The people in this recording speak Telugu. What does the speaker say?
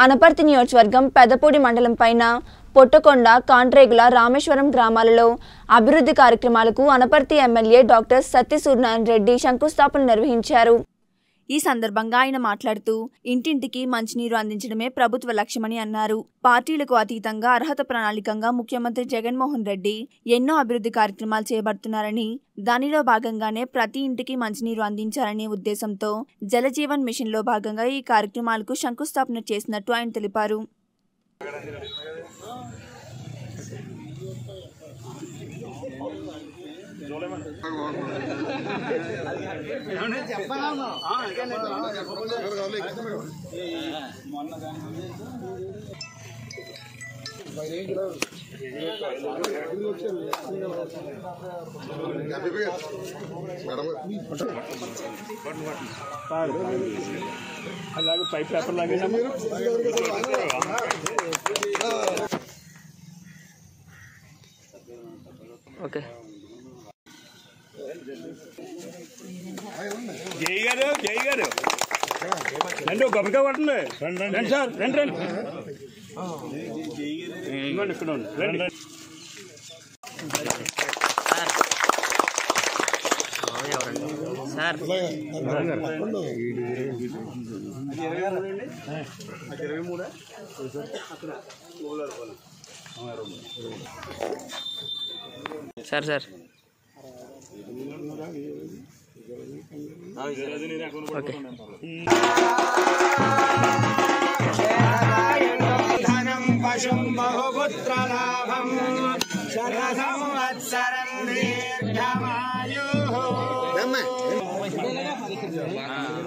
అనపర్తి నియోజకవర్గం పెదపూడి మండలం పైన పొట్టకొండ, కాంట్రేగుల, రామేశ్వరం గ్రామాలలో అభివృద్ధి కార్యక్రమాలకు అనపర్తి ఎమ్మెల్యే డాక్టర్ సత్తి సూర్యనారాయణ రెడ్డి శంకుస్థాపన నిర్వహించారు. ఈ సందర్భంగా ఆయన మాట్లాడుతూ ఇంటింటికి మంచినీరు అందించడమే ప్రభుత్వ లక్ష్యమని అన్నారు. పార్టీలకు అతీతంగా అర్హత ప్రణాళికంగా ముఖ్యమంత్రి జగన్మోహన్ రెడ్డి ఎన్నో అభివృద్ధి కార్యక్రమాలు చేపడుతున్నారని, దానిలో భాగంగానే ప్రతి ఇంటికి మంచినీరు అందించాలనే ఉద్దేశంతో జలజీవన్ మిషన్ లో భాగంగా ఈ కార్యక్రమాలకు శంకుస్థాపన చేసినట్టు ఆయన తెలిపారు. అలాగే పైప్ పేపర్ లాగే ఓకే. జై గారు రండి, గొప్పగా పట్టండి. రండి సార్, రండి రండి ఇక్కడ రండి. Sir sir sir okay. పశుం బహుపుత్రలాభం శతసంవత్సరం దీర్ఘమాయుః.